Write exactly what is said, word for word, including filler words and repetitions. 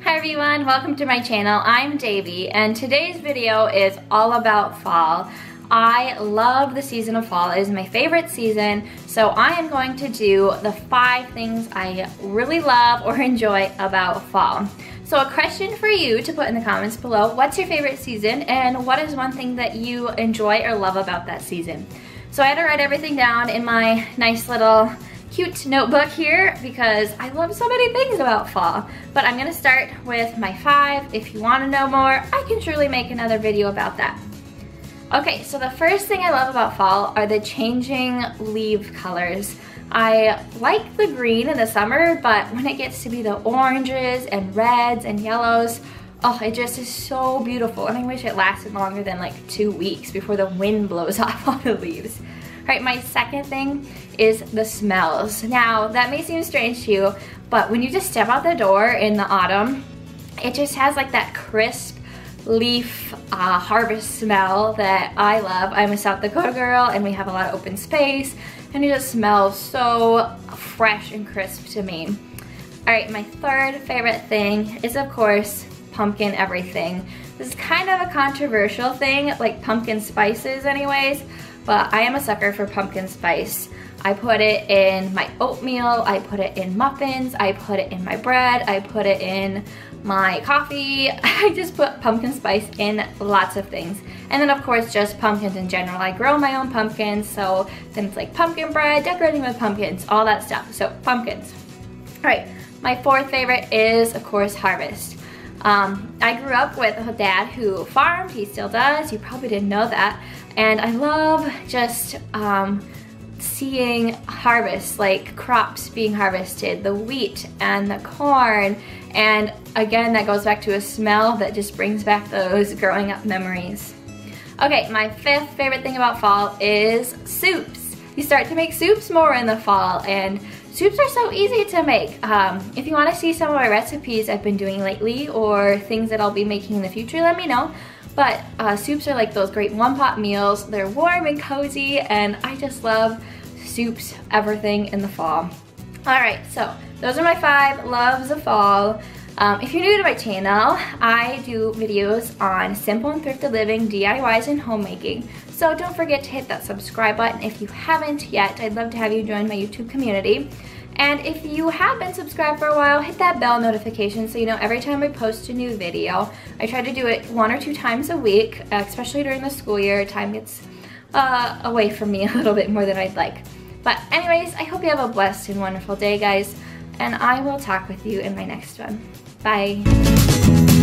Hi everyone, welcome to my channel. I'm Davy and today's video is all about fall. I love the season of fall. It is my favorite season, so I am going to do the five things I really love or enjoy about fall. So a question for you to put in the comments below: what's your favorite season and what is one thing that you enjoy or love about that season? So I had to write everything down in my nice little cute notebook here because I love so many things about fall. But I'm gonna start with my five. If you wanna know more, I can surely make another video about that. Okay, so the first thing I love about fall are the changing leaf colors. I like the green in the summer, but when it gets to be the oranges and reds and yellows, oh, it just is so beautiful. And I wish it lasted longer than like two weeks before the wind blows off all the leaves. All right, my second thing is the smells. Now, that may seem strange to you, but when you just step out the door in the autumn, it just has like that crisp leaf uh, harvest smell that I love. I'm a South Dakota girl and we have a lot of open space and it just smells so fresh and crisp to me. All right, my third favorite thing is of course pumpkin everything. This is kind of a controversial thing, like pumpkin spices anyways, but I am a sucker for pumpkin spice. I put it in my oatmeal, I put it in muffins, I put it in my bread, I put it in my coffee. I just put pumpkin spice in lots of things. And then of course just pumpkins in general. I grow my own pumpkins, so things like pumpkin bread, decorating with pumpkins, all that stuff. So pumpkins. All right, my fourth favorite is of course harvest. Um, I grew up with a dad who farmed, he still does, you probably didn't know that. And I love just um, seeing harvest, like crops being harvested, the wheat and the corn. And again, that goes back to a smell that just brings back those growing up memories. Okay, my fifth favorite thing about fall is soups. You start to make soups more in the fall, and soups are so easy to make. Um, if you want to see some of my recipes I've been doing lately or things that I'll be making in the future, let me know. But uh, soups are like those great one-pot meals. They're warm and cozy, and I just love soups, everything in the fall. All right, so those are my five loves of fall. Um, if you're new to my channel, I do videos on simple and thrifted living, D I Ys, and homemaking. So don't forget to hit that subscribe button if you haven't yet. I'd love to have you join my YouTube community. And if you have been subscribed for a while, hit that bell notification so you know every time I post a new video. I try to do it one or two times a week, especially during the school year. Time gets uh, away from me a little bit more than I'd like. But anyways, I hope you have a blessed and wonderful day, guys, and I will talk with you in my next one. Bye.